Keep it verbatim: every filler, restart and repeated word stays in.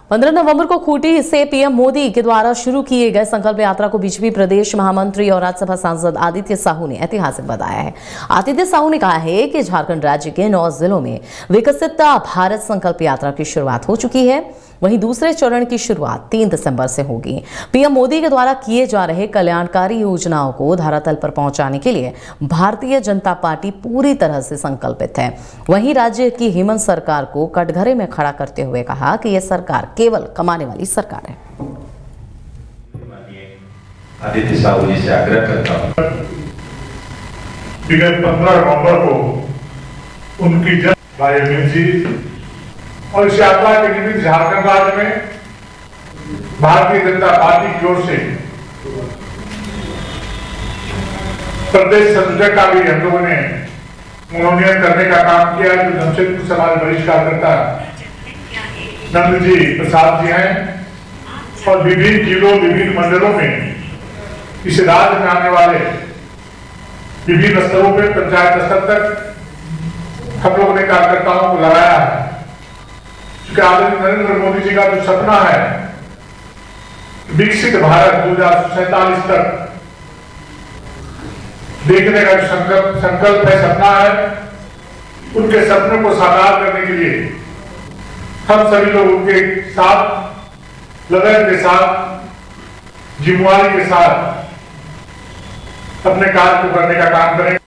पंद्रह नवंबर को खूंटी से पीएम मोदी के द्वारा शुरू किए गए संकल्प यात्रा को बीजेपी प्रदेश महामंत्री और राज्यसभा सांसद आदित्य साहू ने ऐतिहासिक बताया है। आदित्य साहू ने कहा है कि झारखंड राज्य के नौ जिलों में विकसित भारत संकल्प यात्रा की शुरुआत हो चुकी है। वहीं दूसरे चरण की शुरुआत तीन दिसंबर से होगी। पीएम मोदी के द्वारा किए जा रहे कल्याणकारी योजनाओं को धरातल पर पहुंचाने के लिए भारतीय जनता पार्टी पूरी तरह से संकल्पित है। वहीं राज्य की हेमंत सरकार को कटघरे में खड़ा करते हुए कहा कि यह सरकार केवल कमाने वाली सरकार है। आदित्य साहू जी से आग्रह करता हूं, विगत पंद्रह नवंबर को उनकी जन भाई अमित जी और इस यात्रा के निमित्त झारखंड राज्य में भारतीय जनता पार्टी की ओर से प्रदेश संयोजक का भी हम लोगों ने मनोनयन करने का काम किया। जो जमशेदपुर समाज वरिष्ठ कार्यकर्ता नंद जी प्रसाद जी हैं और विभिन्न जिलों विभिन्न मंडलों में इस राज्य में आने वाले विभिन्न स्तरों पर पंचायत स्तर तक हम लोगों ने कार्यकर्ताओं को लगाया है। क्योंकि आदरणीय नरेंद्र मोदी जी का जो सपना है विकसित भारत दो हजार सैतालीस तक देखने का जो संकल्प संकल्प है, सपना है, उनके सपने को साकार करने के लिए हम सभी लोग उनके साथ लगन के साथ जिम्मेवारी के साथ अपने कार्य को करने का काम करें।